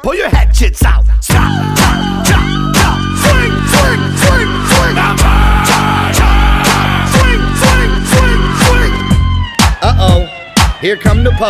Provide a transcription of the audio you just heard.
pull your hatchets out. Stop, chop, chop, chop. Swing, swing, swing, swing. Swing, swing, swing, swing. Uh-oh, here come the